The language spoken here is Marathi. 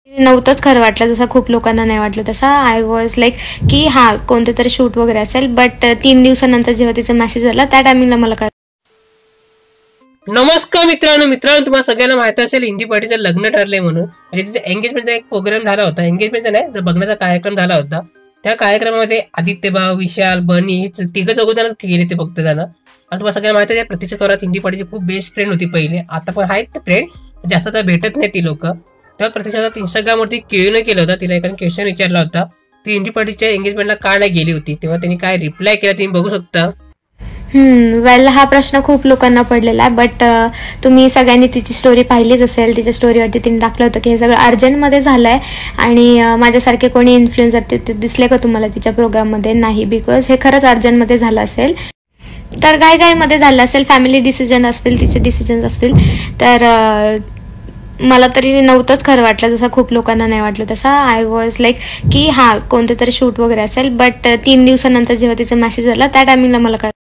नव्हतंच खरं वाटलं, जसं खूप लोकांना नाही वाटलं तसं. आय वॉज लाईक की हां कोणतं तरी शूट वगैरे असेल, बट 3 दिवसानंतर जेव्हा तिचा मेसेज आला त्या टायमिंगला मला कळलं. नमस्कार मित्रांनो, तुम्हाला सगळ्यांना माहिती असेल हिंदी पार्टीचं लग्न ठरले म्हणून. म्हणजे तिचा एंगेजमेंटचा एक प्रोग्राम झाला होता. एंगेजमेंटचा नाही, जो बघण्याचा कार्यक्रम झाला होता. त्या कार्यक्रमामध्ये आदित्य भाऊ, विशाल, बनी हे तिघं चौघजणच गेले ते फक्त त्यांना. आणि तुम्हाला सगळ्यांना माहिती आहे प्रतीक्षा चौरात हिंदी पार्टीची खूप बेस्ट फ्रेंड होती पहिले, आता पण आहेत फ्रेंड, जास्त तर भेटत नाही ती लोक. तेव्हा प्रतीक्षा इंस्टाग्रामवरती क्यूएन केलं होता, तिला एका क्वेश्चन विचारला होता ती हिंदी पार्टीच्या एंगेजमेंटला का नाही गेली होती. तेव्हा त्यांनी काय रिप्लाय केला तुम्ही बघू शकता. वेल हा प्रश्न खूप लोकांना पडलेला आहे, बट तुम्ही सगळ्यांनी तिची स्टोरी पाहिलीच असेल. तिच्या स्टोरीवरती तिने टाकलं होतं की हे सगळं अर्जंटमध्ये झालं आहे आणि माझ्यासारखे कोणी इन्फ्लुएन्सर ते दिसले का तुम्हाला तिच्या प्रोग्राममध्ये? नाही, बिकॉज हे खरंच अर्जंटमध्ये झालं असेल, तर घाईघाईमध्ये झालं असेल, फॅमिली डिसिजन असतील, तिचे डिसिजन असतील. तर मला तरी नव्हतंच खरं वाटलं, जसं खूप लोकांना नाही वाटलं तसं. आय वॉज लाईक की हां कोणतं तरी शूट वगैरे असेल, बट 3 दिवसानंतर जेव्हा तिचा मेसेज आला त्या टायमिंगला मला कळलं.